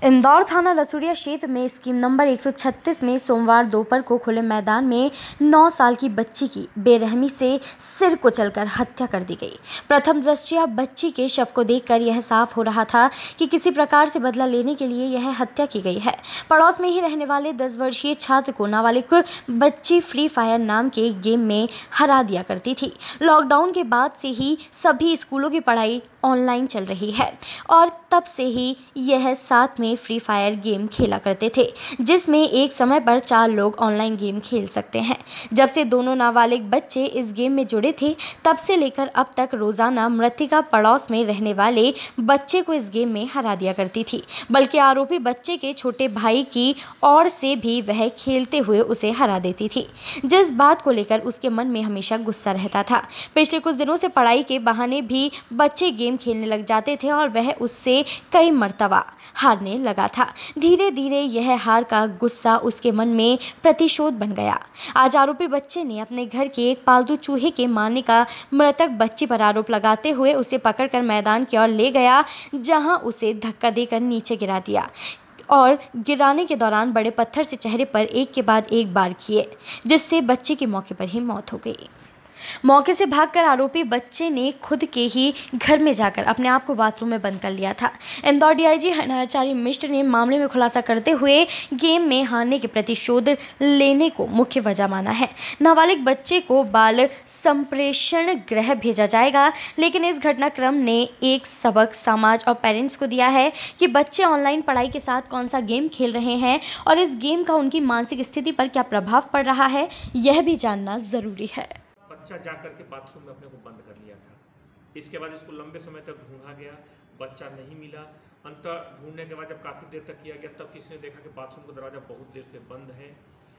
इंदौर थाना लसुड़िया क्षेत्र में स्कीम नंबर 136 में सोमवार दोपहर को खुले मैदान में 9 साल की बच्ची की बेरहमी से सिर कुचलकर हत्या कर दी गई। प्रथम दृष्टया बच्ची के शव को देखकर यह साफ हो रहा था कि किसी प्रकार से बदला लेने के लिए यह हत्या की गई है। पड़ोस में ही रहने वाले 10 वर्षीय छात्र को नाबालिग बच्ची फ्री फायर नाम के गेम में हरा दिया करती थी। लॉकडाउन के बाद से ही सभी स्कूलों की पढ़ाई ऑनलाइन चल रही है और तब से ही यह साथ में फ्री फायर गेम खेला करते थे, जिसमें एक समय पर 4 लोग ऑनलाइन गेम खेल सकते हैं। जब से दोनों नाबालिग बच्चे इस गेम में जुड़े थे, तब से लेकर अब तक रोजाना मृतिका पड़ोस में रहने वाले बच्चे को इस गेम में हरा दिया करती थी, बल्कि आरोपी बच्चे के छोटे भाई की ओर से भी वह खेलते हुए उसे हरा देती थी, जिस बात को लेकर उसके मन में हमेशा गुस्सा रहता था। पिछले कुछ दिनों से पढ़ाई के बहाने भी बच्चे गेम खेलने लग जाते थे और वह उससे कई मर्तबा हारने लगा था। धीरे धीरे यह हार का गुस्सा उसके मन में प्रतिशोध बन गया। आज आरोपी बच्चे ने अपने घर के एक पालतू चूहे के मारने का मृतक बच्ची पर आरोप लगाते हुए उसे पकड़कर मैदान की ओर ले गया, जहां उसे धक्का देकर नीचे गिरा दिया और गिराने के दौरान बड़े पत्थर से चेहरे पर एक के बाद एक बार किए, जिससे बच्चे की मौके पर ही मौत हो गई। मौके से भागकर आरोपी बच्चे ने खुद के ही घर में जाकर अपने आप को बाथरूम में बंद कर लिया था। इंदौर डीआईजी हनाचारी मिश्र ने मामले में खुलासा करते हुए गेम में हारने के प्रतिशोध लेने को मुख्य वजह माना है। नाबालिग बच्चे को बाल संप्रेषण गृह भेजा जाएगा, लेकिन इस घटनाक्रम ने एक सबक समाज और पेरेंट्स को दिया है कि बच्चे ऑनलाइन पढ़ाई के साथ कौन सा गेम खेल रहे हैं और इस गेम का उनकी मानसिक स्थिति पर क्या प्रभाव पड़ रहा है, यह भी जानना जरूरी है। बच्चा जाकर के बाथरूम में अपने को बंद कर लिया था। इसके बाद इसको लंबे समय तक ढूंढा गया, बच्चा नहीं मिला। अंत ढूंढने के बाद जब काफ़ी देर तक किया गया, तब किसी ने देखा कि बाथरूम का दरवाज़ा बहुत देर से बंद है।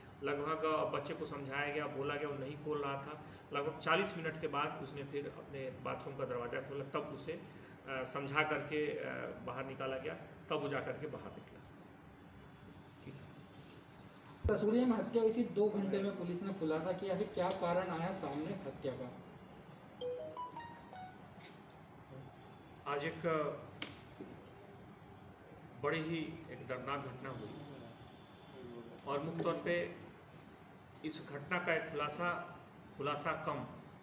लगभग बच्चे को समझाया गया, बोला गया, वो नहीं खोल रहा था। लगभग 40 मिनट के बाद उसने फिर अपने बाथरूम का दरवाज़ा खोला, तब उसे समझा करके बाहर निकाला गया, तब वो जा करके बाहर निकला। लसुड़िया में हत्या हुई थी, 2 घंटे में पुलिस ने खुलासा किया है। क्या कारण आया सामने हत्या का? आज एक बड़ी ही एक दर्दनाक घटना हुई और मुख्य तौर पे इस घटना का एक खुलासा कम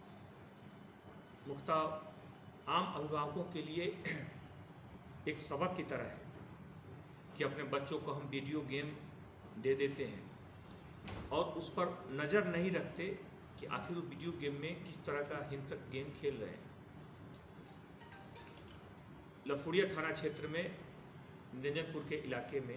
मुख्यतः आम अभिभावकों के लिए एक सबक की तरह है कि अपने बच्चों को हम वीडियो गेम दे देते हैं और उस पर नज़र नहीं रखते कि आखिर वो वीडियो गेम में किस तरह का हिंसक गेम खेल रहे हैं। लसुड़िया थाना क्षेत्र में निरंजनपुर के इलाके में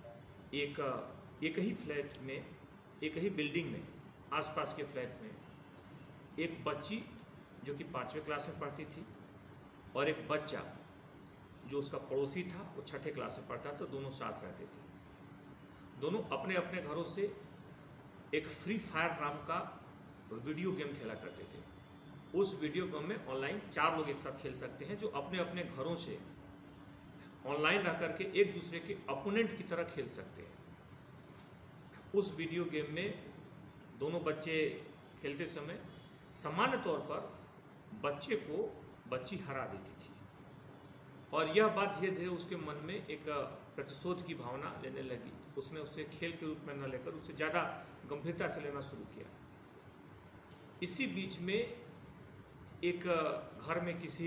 एक ही फ्लैट में, एक ही बिल्डिंग में, आसपास के फ्लैट में एक बच्ची जो कि 5वीं क्लास में पढ़ती थी और एक बच्चा जो उसका पड़ोसी था, वो 6ठे क्लास में पढ़ता था। दोनों साथ रहते थे। दोनों अपने अपने घरों से एक फ्री फायर नाम का वीडियो गेम खेला करते थे। उस वीडियो गेम में ऑनलाइन 4 लोग एक साथ खेल सकते हैं, जो अपने अपने घरों से ऑनलाइन रह करके एक दूसरे के अपोनेंट की तरह खेल सकते हैं। उस वीडियो गेम में दोनों बच्चे खेलते समय सामान्य तौर पर बच्चे को बच्ची हरा देती थी और यह बात धीरे धीरे उसके मन में एक प्रतिशोध की भावना लेने लगी। उसने उसे खेल के रूप में न लेकर उसे ज़्यादा गंभीरता से लेना शुरू किया। इसी बीच में एक घर में किसी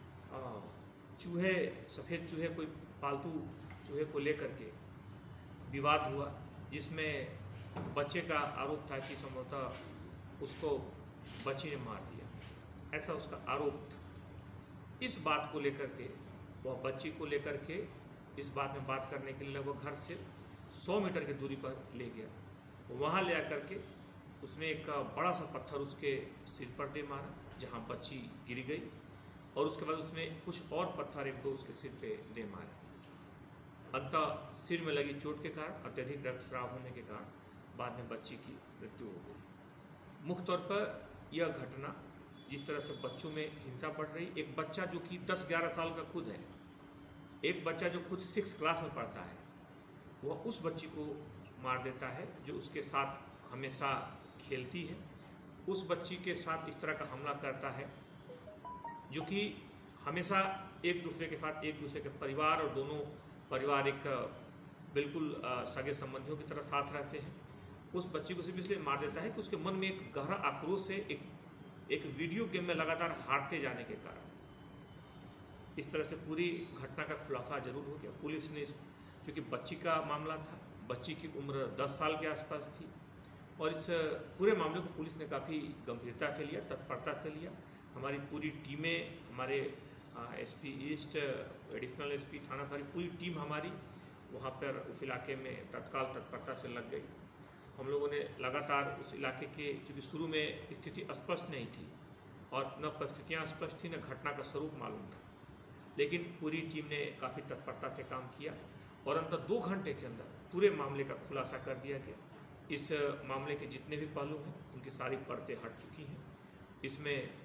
सफ़ेद चूहे, कोई पालतू चूहे को लेकर के विवाद हुआ, जिसमें बच्चे का आरोप था कि संभवतः उसको बच्ची ने मार दिया, ऐसा उसका आरोप था। इस बात को लेकर के वह बच्ची को लेकर के इस बात में बात करने के लिए लगभग घर से 100 मीटर की दूरी पर ले गया। वहाँ ले आकर के उसने एक बड़ा सा पत्थर उसके सिर पर दे मारा, जहाँ बच्ची गिर गई, और उसके बाद उसने कुछ और पत्थर 1-2 उसके सिर पे दे मारे। अंततः सिर में लगी चोट के कारण, अत्यधिक रक्तस्राव होने के कारण बाद में बच्ची की मृत्यु हो गई। मुख्य तौर पर यह घटना जिस तरह से बच्चों में हिंसा बढ़ रही, एक बच्चा जो कि 10-11 साल का खुद है, एक बच्चा जो खुद 6 क्लास में पढ़ता है, वह उस बच्ची को मार देता है जो उसके साथ हमेशा खेलती है। उस बच्ची के साथ इस तरह का हमला करता है जो कि हमेशा एक दूसरे के साथ, एक दूसरे के परिवार और दोनों पारिवारिक बिल्कुल सगे संबंधियों की तरह साथ रहते हैं, उस बच्चे को सिर्फ इसलिए मार देता है कि उसके मन में एक गहरा आक्रोश है, एक वीडियो गेम में लगातार हारते जाने के कारण। इस तरह से पूरी घटना का खुलासा जरूर हो गया। पुलिस ने, चूँकि बच्ची का मामला था, बच्ची की उम्र 10 साल के आसपास थी, और इस पूरे मामले को पुलिस ने काफ़ी गंभीरता से लिया, तत्परता से लिया। हमारी पूरी टीमें, हमारे एसपी ईस्ट, एडिशनल एसपी थाना पर पूरी टीम हमारी वहाँ पर उस इलाके में तत्काल तत्परता से लग गई। हम लोगों ने लगातार उस इलाके के, चूँकि शुरू में स्थिति स्पष्ट नहीं थी और न परिस्थितियाँ स्पष्ट थी, न घटना का स्वरूप मालूम था, लेकिन पूरी टीम ने काफ़ी तत्परता से काम किया और अंततः 2 घंटे के अंदर पूरे मामले का खुलासा कर दिया गया। इस मामले के जितने भी पहलू हैं उनकी सारी परतें हट चुकी हैं। इसमें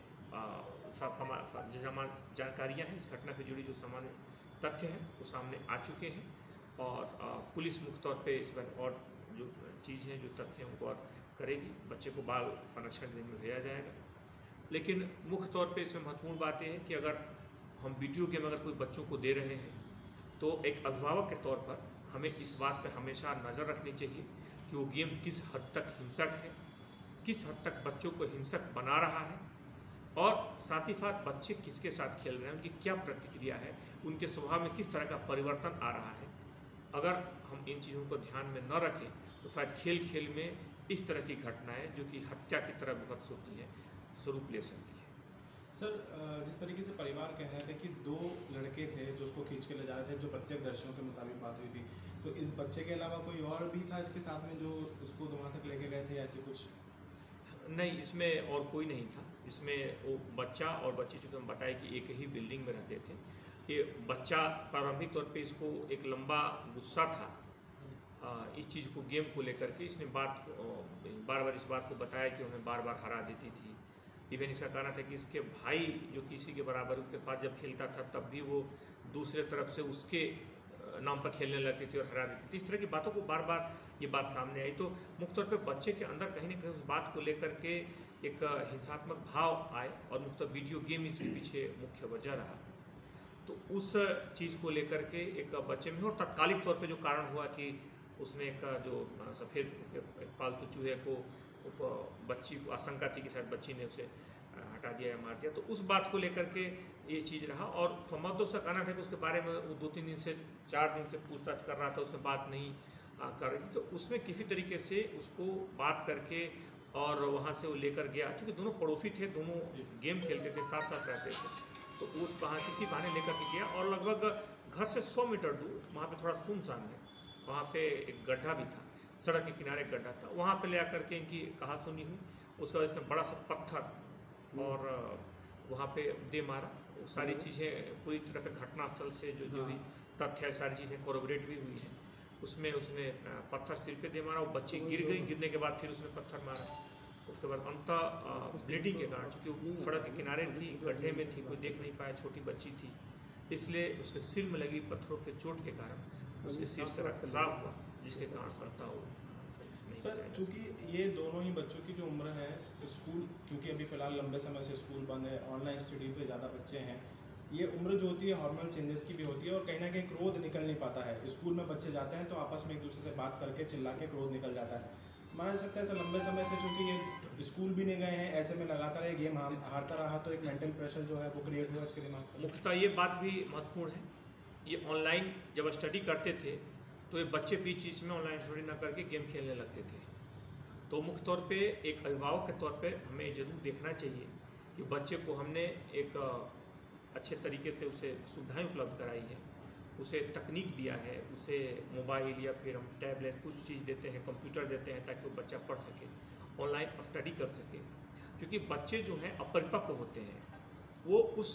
जानकारियाँ हैं, इस घटना से जुड़ी जो सामान्य तथ्य हैं वो सामने आ चुके हैं, और पुलिस मुख्य तौर पे इस पर और जो चीज़ हैं, जो तथ्य हैं उनको और करेगी। बच्चे को बाल संरक्षण गृह में भेजा जाएगा। लेकिन मुख्य तौर पे इसमें महत्वपूर्ण बात यह है कि अगर हम वीडियो गेम अगर कोई बच्चों को दे रहे हैं तो एक अभिभावक के तौर पर हमें इस बात पर हमेशा नज़र रखनी चाहिए कि वो गेम किस हद तक हिंसक है, किस हद तक बच्चों को हिंसक बना रहा है, और साथ ही साथ बच्चे किसके साथ खेल रहे हैं, उनकी क्या प्रतिक्रिया है, उनके स्वभाव में किस तरह का परिवर्तन आ रहा है। अगर हम इन चीज़ों को ध्यान में न रखें तो शायद खेल खेल में इस तरह की घटनाएं जो कि हत्या की तरह विभत्स होती हैं स्वरूप ले सकती है। सर, जिस तरीके से परिवार कह रहे थे कि 2 लड़के थे जो उसको खींच के ले जा रहे थे, जो प्रत्यक्षदर्शियों के मुताबिक बात हुई थी, तो इस बच्चे के अलावा कोई और भी था इसके साथ में जो उसको वहाँ तक लेके गए थे, या ऐसे कुछ? नहीं, इसमें और कोई नहीं था। इसमें वो बच्चा और बच्ची, चूँकि हम बताए कि एक ही बिल्डिंग में रहते थे। ये बच्चा प्रारंभिक तौर पे इसको एक लंबा गुस्सा था इस चीज़ को, गेम को लेकर के। इसने बार बार इस बात को बताया कि हमें बार बार हरा देती थी। इवन इसका कहना था कि इसके भाई जो किसी के बराबर उसके साथ जब खेलता था तब भी वो दूसरे तरफ से उसके नाम पर खेलने लगती थी और हरा देती थी। इस तरह की बातों को बार बार ये बात सामने आई, तो मुख्य तौर पे बच्चे के अंदर कहीं ना कहीं उस बात को लेकर के एक हिंसात्मक भाव आए, और मुख्य वीडियो गेम इसके पीछे मुख्य वजह रहा। तो उस चीज़ को लेकर के एक बच्चे में, और तत्कालिक तौर पे जो कारण हुआ कि उसने एक जो सफ़ेद पालतू चूहे को, बच्ची को आशंका थी कि शायद बच्ची ने उसे हटा दिया या मार दिया, तो उस बात को लेकर के ये चीज़ रहा। और संबंधों से कहना था कि उसके बारे में वो 2-3 दिन से 4 दिन से पूछताछ कर रहा था, उसमें बात नहीं कर रही थी, तो उसमें किसी तरीके से उसको बात करके और वहाँ से वो लेकर गया। चूँकि दोनों पड़ोसी थे, दोनों गेम खेलते थे, साथ साथ रहते थे, तो उस किसी बहाने लेकर के गया, और लगभग घर से 100 मीटर दूर वहाँ पे थोड़ा सुनसान है, वहाँ पे एक गड्ढा भी था, सड़क के किनारे एक गड्ढा था, वहाँ पे ले आकर के इनकी कहा सुनी हुई। उसके बाद इसने बड़ा सा पत्थर और वहाँ पे दे मारा। वो सारी चीज़ें पूरी तरह से घटनास्थल से जो भी तथ्य है, सारी चीज़ें कोरोबरेट भी हुई हैं। उसमें उसने पत्थर सिर पे दे मारा, वो बच्ची गिर गई, गिरने के बाद फिर उसने पत्थर मारा। उसके बाद अंततः ब्लीडिंग के कारण, चूँकि वो सड़क के किनारे थी, गड्ढे में थी, कोई देख नहीं पाया, छोटी बच्ची थी, इसलिए उसके सिर में लगी पत्थरों के चोट के कारण उसके सिर से रक्तस्राव हुआ, जिसके कारण अंततः वो। सर, चूँकि ये दोनों ही बच्चों की जो उम्र है, स्कूल क्योंकि अभी फ़िलहाल लंबे समय से स्कूल बंद है, ऑनलाइन स्टडी पे ज़्यादा बच्चे हैं, ये उम्र जो होती है हार्मोनल चेंजेस की भी होती है, और कहीं ना कहीं क्रोध निकल नहीं पाता है। स्कूल में बच्चे जाते हैं तो आपस में एक दूसरे से बात करके चिल्ला के क्रोध निकल जाता है। माना जा सकता है सर, लंबे समय से चूँकि ये स्कूल भी नहीं गए हैं, ऐसे में लगातार ये गेम हारता रहा, तो एक मेंटल प्रेशर जो है वो क्रिएट हुआ इसके दिमाग में। मुख्यतः ये बात भी महत्वपूर्ण है, ये ऑनलाइन जब स्टडी करते थे तो ये बच्चे बीच बीच में ऑनलाइन स्टडी ना करके गेम खेलने लगते थे। तो मुख्य तौर पे एक अभिभावक के तौर पे हमें ज़रूर देखना चाहिए कि बच्चे को हमने एक अच्छे तरीके से उसे सुविधाएं उपलब्ध कराई है, उसे तकनीक दिया है, उसे मोबाइल या फिर हम टैबलेट कुछ चीज़ देते हैं, कंप्यूटर देते हैं, ताकि वो बच्चा पढ़ सके, ऑनलाइन स्टडी कर सके। क्योंकि बच्चे जो हैं अपरिपक्व होते हैं, वो उस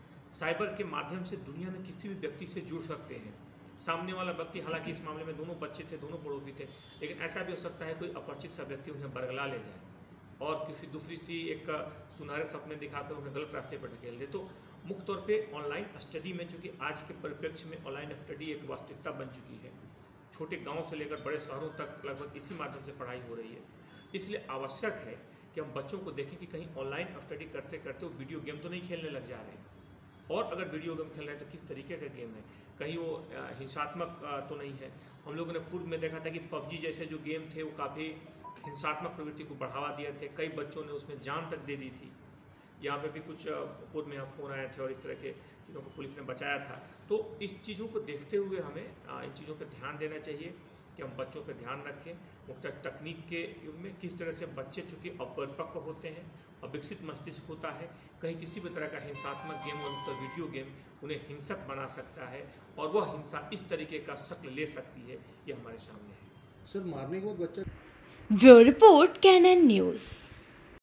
साइबर के माध्यम से दुनिया में किसी भी व्यक्ति से जुड़ सकते हैं। सामने वाला व्यक्ति, हालांकि इस मामले में दोनों बच्चे थे, दोनों पड़ोसी थे, लेकिन ऐसा भी हो सकता है कोई अपरिचित सा व्यक्ति उन्हें बरगला ले जाए और किसी दूसरी सी एक सुनहरे सपने दिखाकर उन्हें गलत रास्ते पर ढकेल दे। तो मुख्य तौर पे ऑनलाइन स्टडी में, चूँकि आज के परिप्रेक्ष्य में ऑनलाइन स्टडी एक वास्तविकता बन चुकी है, छोटे गाँव से लेकर बड़े शहरों तक लगभग इसी माध्यम से पढ़ाई हो रही है, इसलिए आवश्यक है कि हम बच्चों को देखें कि कहीं ऑनलाइन स्टडी करते करते वो वीडियो गेम तो नहीं खेलने लग जा रहे हैं, और अगर वीडियो गेम खेल रहे हैं तो किस तरीके का गेम है, कहीं वो हिंसात्मक तो नहीं है। हम लोगों ने पूर्व में देखा था कि पबजी जैसे जो गेम थे वो काफ़ी हिंसात्मक प्रवृत्ति को बढ़ावा दिए थे, कई बच्चों ने उसमें जान तक दे दी थी। यहाँ पे भी कुछ पूर्व में यहाँ फ़ोन आए थे और इस तरह के चीज़ों को पुलिस ने बचाया था। तो इस चीज़ों को देखते हुए हमें इन चीज़ों पर ध्यान देना चाहिए कि हम बच्चों पर ध्यान रखें। मुख्यतः तकनीक के युग में किस तरह से बच्चे चूँकि अपरिपक्व होते हैं, अविकसित मस्तिष्क होता है, कहीं किसी भी तरह का हिंसात्मक गेम और तो वीडियो गेम उन्हें हिंसक बना सकता है और वह हिंसा इस तरीके का शक्ल ले सकती है, ये हमारे सामने है। सर मारने के बाद बच्चा ब्यूरो रिपोर्ट कैनन न्यूज़।